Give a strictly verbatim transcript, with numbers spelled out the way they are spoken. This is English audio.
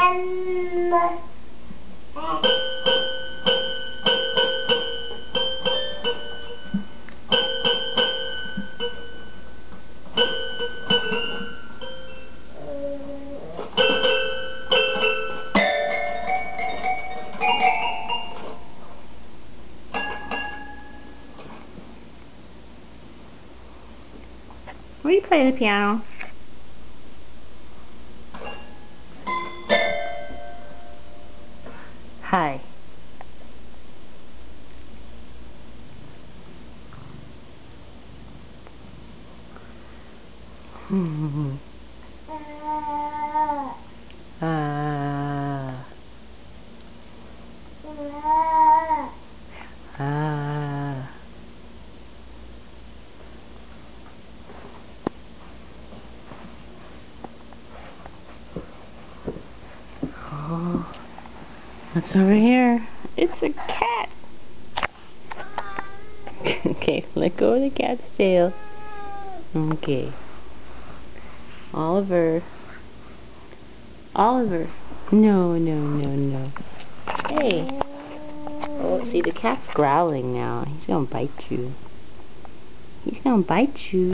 Where do you play the piano? Hi. Hmm. Ah. Ah. Oh, what's over here? It's a cat. Okay, let go of the cat's tail. Okay. Oliver. Oliver. No, no, no, no. Hey. Oh, see, the cat's growling now. He's gonna bite you. He's gonna bite you.